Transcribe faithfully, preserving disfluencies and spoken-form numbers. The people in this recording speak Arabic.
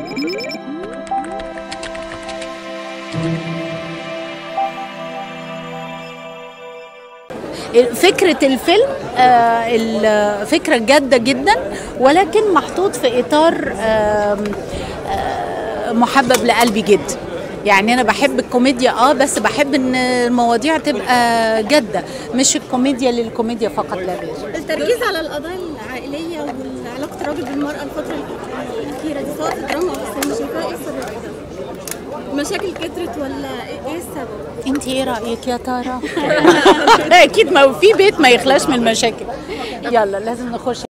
فكرة الفيلم الفكرة جادة جدا، ولكن محطوط في إطار محبب لقلبي جدا. يعني أنا بحب الكوميديا اه بس بحب إن المواضيع تبقى جادة، مش الكوميديا للكوميديا فقط لا غير. التركيز على القضايا العائلية وعلاقة الراجل بالمرأة الفترة الأخيرة دي، سواء في الدراما أو في السينما، شايفاها إيه السبب؟ المشاكل كترت ولا إيه السبب؟ انت ايه رأيك يا ترى؟ اكيد ما في بيت ما يخلاش من المشاكل. يلا لازم نخش.